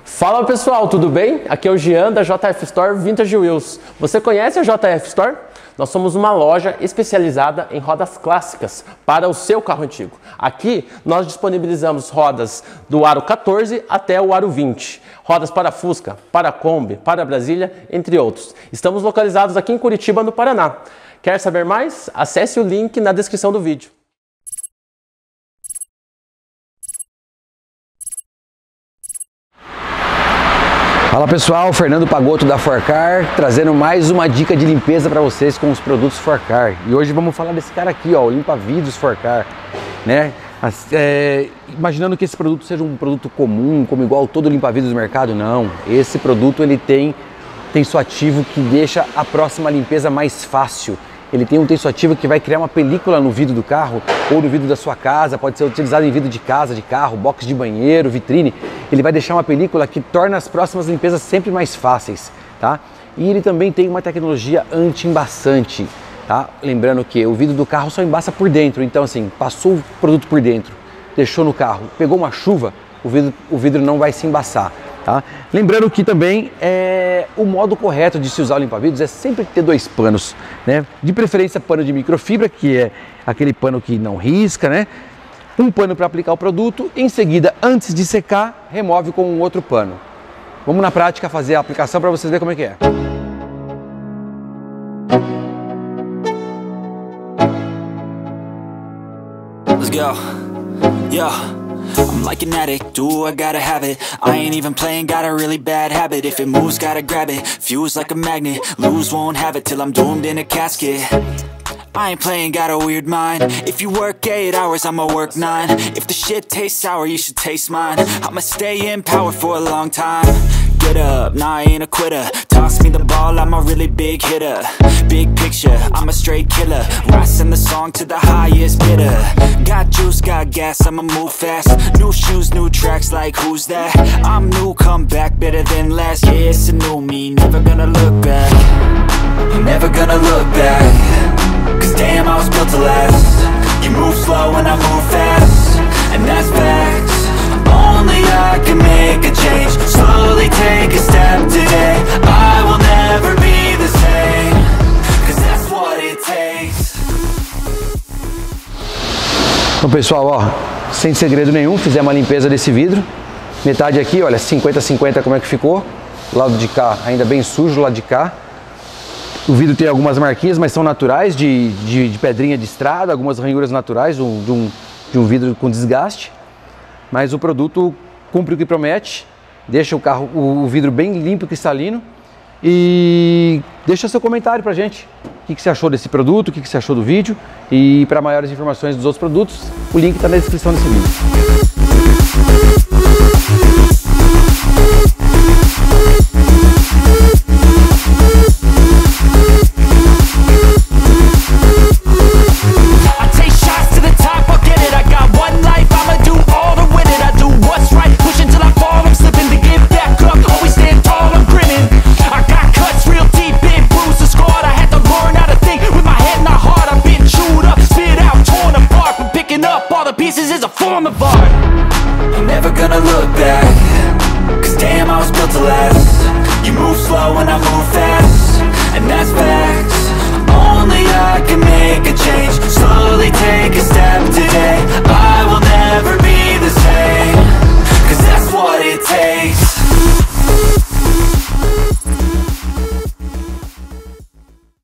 Fala pessoal, tudo bem? Aqui é o Jean da JF Store Vintage Wheels. Você conhece a JF Store? Nós somos uma loja especializada em rodas clássicas para o seu carro antigo. Aqui nós disponibilizamos rodas do aro 14 até o aro 20. Rodas para Fusca, para Kombi, para Brasília, entre outros. Estamos localizados aqui em Curitiba, no Paraná. Quer saber mais? Acesse o link na descrição do vídeo. Fala pessoal, Fernando Pagotto da Forcar, trazendo mais uma dica de limpeza para vocês com os produtos Forcar. E hoje vamos falar desse cara aqui, ó, o limpa-vidros Forcar, né? Imaginando que esse produto seja um produto comum, como igual todo limpa-vidros do mercado, não. Esse produto ele tem tensoativo que deixa a próxima limpeza mais fácil. Ele tem um tensoativo que vai criar uma película no vidro do carro ou no vidro da sua casa, pode ser utilizado em vidro de casa, de carro, box de banheiro, vitrine. Ele vai deixar uma película que torna as próximas limpezas sempre mais fáceis, tá? E ele também tem uma tecnologia anti-embaçante, tá? Lembrando que o vidro do carro só embaça por dentro, então assim, passou o produto por dentro, deixou no carro, pegou uma chuva, o vidro não vai se embaçar. Tá? Lembrando que também o modo correto de se usar o limpa-vidros é sempre ter dois panos, né? De preferência pano de microfibra, que é aquele pano que não risca, né? Um pano para aplicar o produto, em seguida, antes de secar, remove com um outro pano. Vamos na prática fazer a aplicação para vocês verem como é que é. Let's go. Yeah. I'm like an addict, do I gotta have it. I ain't even playing, got a really bad habit. If it moves, gotta grab it, fuse like a magnet. Lose, won't have it till I'm doomed in a casket. I ain't playing, got a weird mind. If you work 8 hours, I'ma work 9. If the shit tastes sour, you should taste mine. I'ma stay in power for a long time. Get up, nah, I ain't a quitter. Toss me the ball, I'm a really big hitter. Big picture, I'm a straight killer. Rising the song to the highest bidder. Got juice, got gas, I'ma move fast. New shoes, new tracks, like who's that? I'm new, come back, better than last. Yeah, it's a new me, never gonna look back. Never gonna look back. Cause damn, I was built to last. You move slow and I move fast. And that's facts. Only I can make a change. Slowly take a step today. I will never be the same. Cause that's what it takes. Então pessoal, ó, sem segredo nenhum, fizemos a limpeza desse vidro. Metade aqui, olha, 50-50 como é que ficou. O lado de cá ainda bem sujo, o lado de cá. O vidro tem algumas marquinhas, mas são naturais, de pedrinha de estrada, algumas ranhuras naturais de um vidro com desgaste. Mas o produto cumpre o que promete, deixa o vidro bem limpo e cristalino. E deixa seu comentário pra gente. O que você achou desse produto, o que você achou do vídeo. E para maiores informações dos outros produtos, o link está na descrição desse vídeo.